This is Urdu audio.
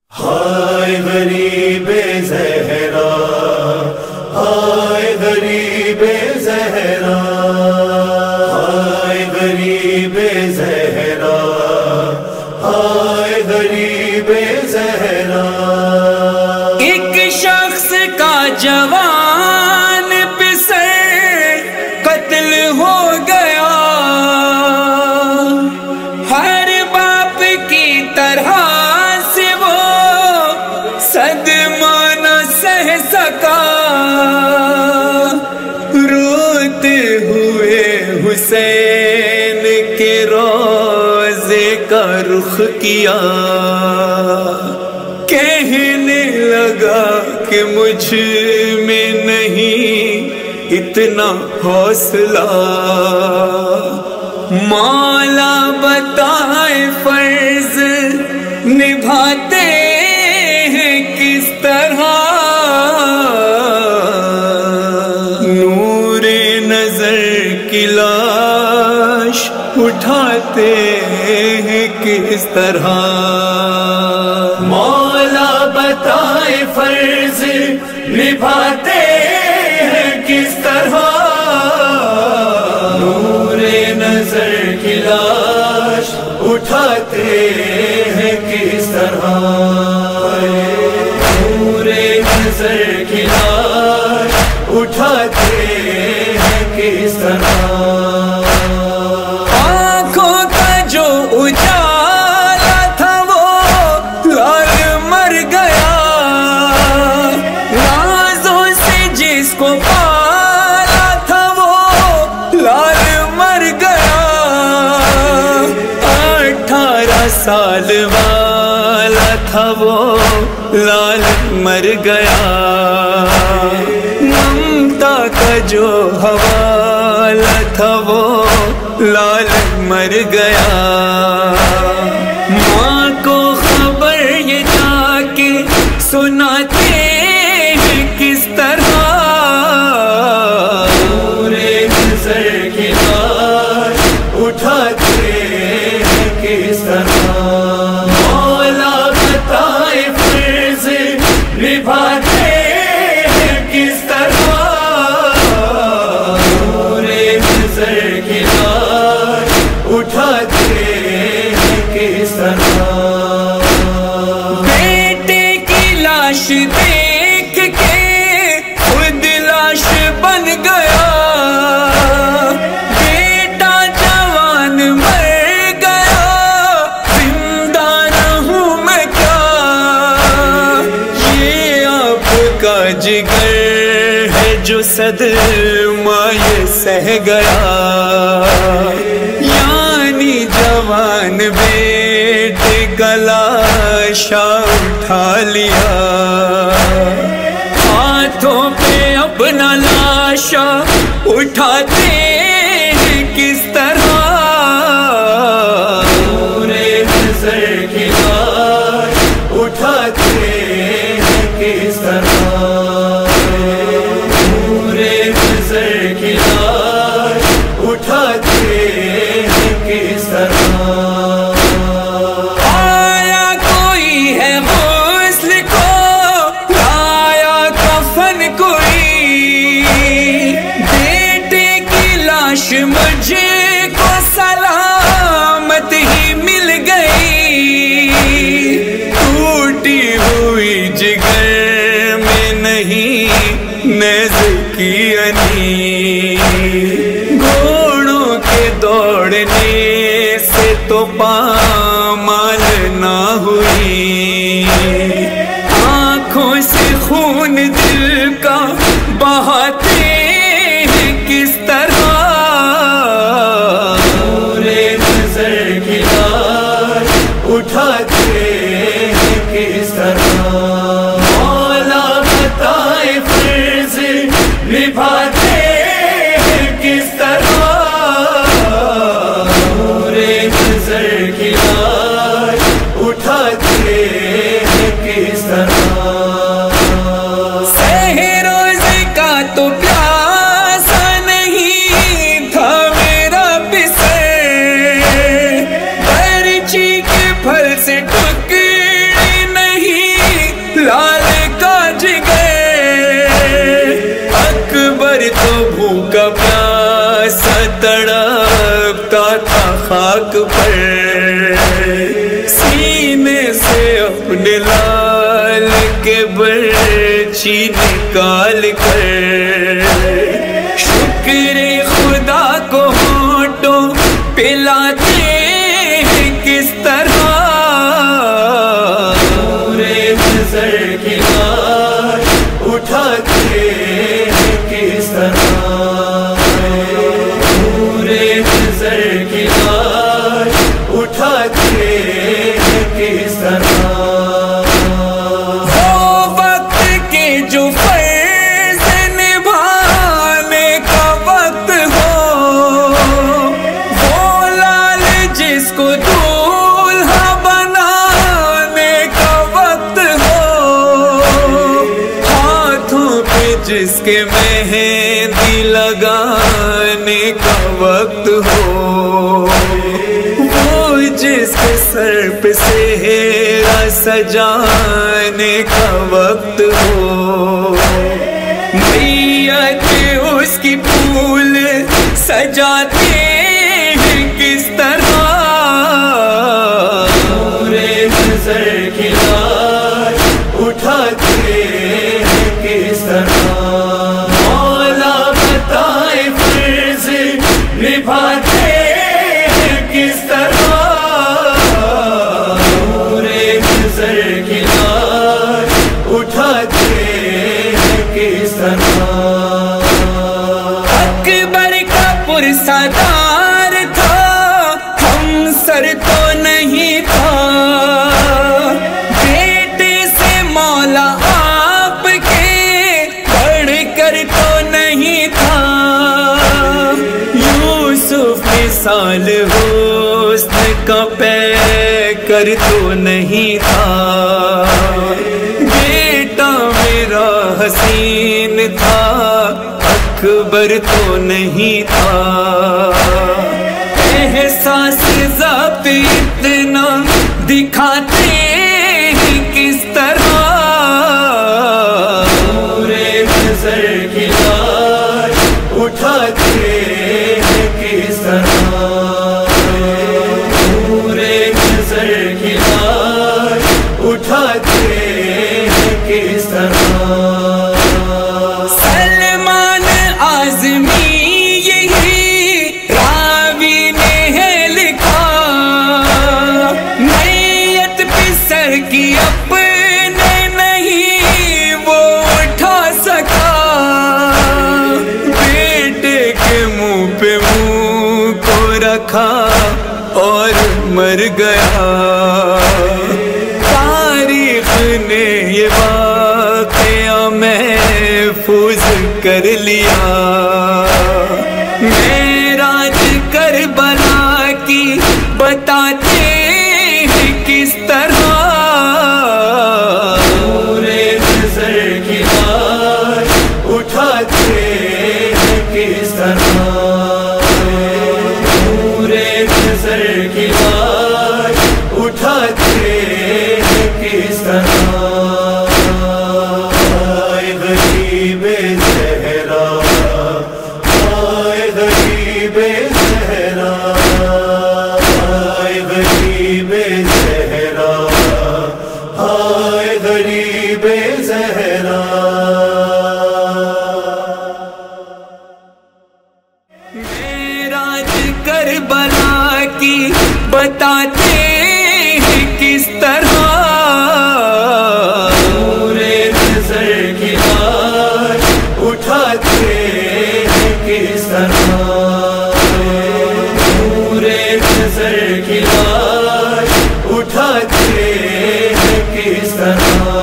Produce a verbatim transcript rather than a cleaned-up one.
ہائے غریب زہرا، ہائے غریب زہرا، ہائے غریب زہرا، ہائے غریب زہرا۔ ایک شخص کا جوان پسر قتل ہو گیا، ہر باپ کی طرح سے وہ صدمہ نہ سہ سکا، روتے ہوئے حسین کے روضے کا رخ کیا، کہنے لگا کہ مجھ میں نہیں اتنا حوصلہ، مولا بتائے فرض نبھاتے ہیں کس طرح، نور نظر کی لاش اٹھاتے ہیں کس طرح، مولا بتائے فرض نبھاتے ہیں کس طرح، نور نظر کی لاش اٹھاتے ہیں کس طرح، نور نظر کی لاش اٹھاتے ہیں کس طرح۔ آنکھوں کا جو اجالا تھا وہ لال مر گیا، نازوں سے جس کو پالا تھا وہ لال مر گیا، اٹھارہ سال والا تھا وہ لال مر گیا، ممتا کا جو حوالہ تھا وہ لال مر گیا، ماں کو خبر یہ جا کے سناتے ہیں کس طرح، نور نظر کی لاش اٹھاتے ہیں کس طرح، مولا بتائے فرض نبھاتے ہیں کس طرح، نور نظر کی لاش اٹھاتے ہیں کس طرح۔ بیٹے کی لاش دیکھ کے خود لاش بن گیا، بیٹا جوان مر گیا، زندہ رہوں میں کیا، یہ آپ کا جگر ہے جو صدمہ یہ سہ گیا، یعنی جوان بیٹے کا لاشا اٹھا لیا، ہاتھوں پہ اپنا لاشا اٹھاتے ہیں کس طرح، نور نظر کی لاش اٹھاتے ہیں کس طرح، نور نظر کی لاش اٹھاتے ہیں کس طرح۔ آیا کوئی ہے غسل کو لایا کفن کوئی، بیٹے کی لاش مجھے کو سلامت ہی مل گئی، ٹوٹی ہوئی جگر میں نہیں نیز کی انی، گھوڑوں کے دوڑنے سے تو پامال نہ ہوئی، آنکھوں سے خون دل کا بہاتے ہیں کس طرح، نور نظر کی لاش اٹھاتے ہیں کس طرح، مولا بتائے فرض نبھاتے ہیں کس طرح، نور نظر کی لاش اٹھاتے ہیں کس طرح۔ سہ روز کا تو پیاسا نہیں تھا میرا پسر، برچی کے پھل سے ٹک خون لال کے برچی نکال کر شکر خدا کو ہونٹوں پہ لاتے ہیں کس طرح نورِ نظر کی لاش اٹھاتے ہیں کس طرح نورِ نظر کی لاش اٹھاتے ہیں کس طرح جس کے مہندی لگانے کا وقت ہو وہ جس کے سر پہ سہرا سجانے کا وقت ہو میت اس کی پھول سجاتے ہیں کس طرح نورِ نظر کی لاش اٹھاتے ہیں کس طرح نبھاتے ہیں کس طرح نورِ نظر کی لاش اٹھاتے ہیں کس طرح اکبر کا پرسادار تھا ہم سر تو نہیں تھا بیٹے سے مولا آپ کے بڑھ کر تو نہیں تھا مثال حسن کا پیکر تو نہیں تھا بیٹا میرا حسین تھا اکبر تو نہیں تھا احساس ضبط اتنا دکھاتے ہیں کس طرح نورِ نظر کی لاش اٹھاتے ہیں کس طرح نورِ نظر کی لاش اٹھاتے ہیں کس طرح سلمان اعظمی یہی راوی نے ہے لکھا میت پہ سر کی اپنے نہیں وہ اٹھا سکا بیٹے کے منہ پہ منہ کو رکھا اور مر گیا تاریخ نے یہ واقعہ محفوظ کر لیا معراج کربلا کی بتاتے ہیں کس طرح نورِ نظر کی لاش اٹھاتے ہیں کس طرح نورِ نظر کی لاش اٹھاتے ہیں کس طرح آئے غریب زہرا آئے غریب زہرا آئے غریب زہرا آئے غریب زہرا معراج کربلا کی بتاتے ہیں کس طرح نورِ نظر کی لاش اٹھاتے ہیں کس طرح نورِ نظر کی لاش اٹھاتے ہیں کس طرح